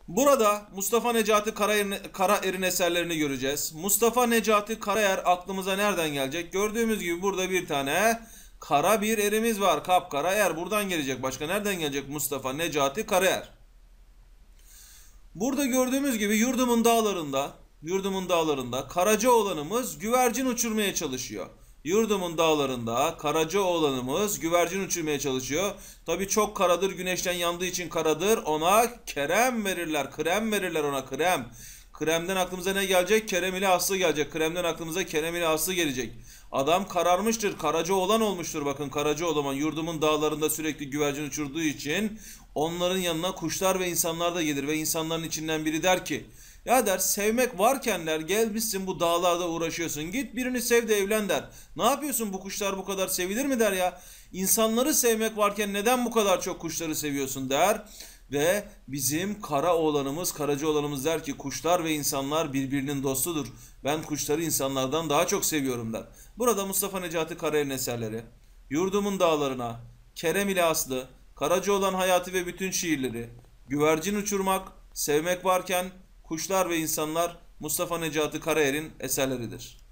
Burada Mustafa Necati Karaer'in eserlerini göreceğiz. Mustafa Necati Karaer aklımıza nereden gelecek? Gördüğümüz gibi burada bir tane kara bir erimiz var. Kapkara er. Buradan gelecek. Başka nereden gelecek? Mustafa Necati Karaer. Burada gördüğümüz gibi yurdumun dağlarında Karacaoğlanımız güvercin uçurmaya çalışıyor. Yurdumun dağlarında Karacaoğlanımız güvercin uçurmaya çalışıyor. Tabii çok karadır, güneşten yandığı için karadır. Ona krem verirler ona krem. Kremden aklımıza ne gelecek? Kerem ile Aslı gelecek. Kremden aklımıza Kerem ile Aslı gelecek. Adam kararmıştır. Karacaoğlan olmuştur. Bakın Karacaoğlan yurdumun dağlarında sürekli güvercin uçurduğu için onların yanına kuşlar ve insanlar da gelir. Ve insanların içinden biri der ki, ya der, sevmek varken der, gelmişsin bu dağlarda uğraşıyorsun. Git birini sev de evlen der. Ne yapıyorsun, bu kuşlar bu kadar sevilir mi der ya. İnsanları sevmek varken neden bu kadar çok kuşları seviyorsun der. Ve bizim Karacaoğlanımız der ki, kuşlar ve insanlar birbirinin dostudur. Ben kuşları insanlardan daha çok seviyorum der. Burada Mustafa Necati Karayer'in eserleri, Yurdumun Dağlarına, Kerem ile Aslı, Karacaoğlan Hayatı ve bütün şiirleri, Güvercin Uçurmak, Sevmek Varken, Kuşlar ve İnsanlar Mustafa Necati Karayer'in eserleridir.